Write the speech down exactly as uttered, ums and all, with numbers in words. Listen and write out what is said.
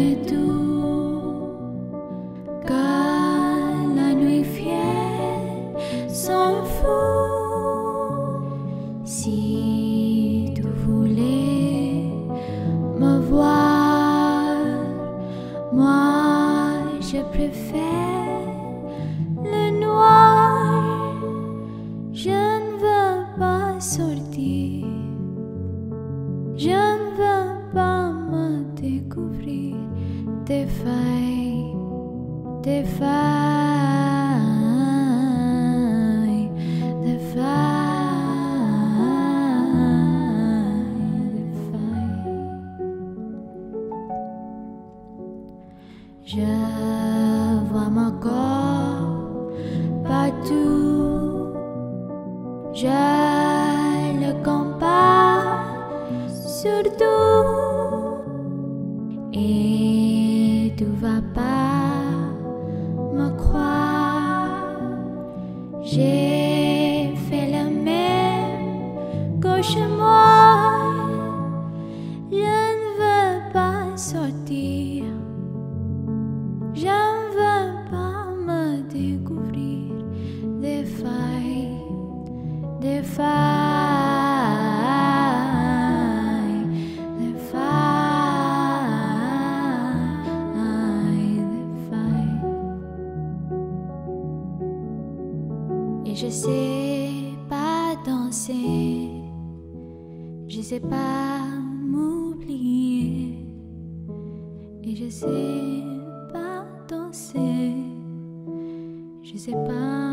mais tout que la nuit fière s'en fout. Si tu voulais me voir, moi je préfère le noir. Je ne veux pas sortir, je ne veux pas me découvrir des failles, des failles, des failles, des failles. Je vois mon corps partout, je le compare surtout, et tu vas pas me croire. J'ai fait le même cauchemar. Je ne veux pas sortir, je ne veux pas me découvrir des failles, des failles, des failles, des failles. Et je sais pas danser, je sais pas m'oublier, et je sais pas danser, je sais pas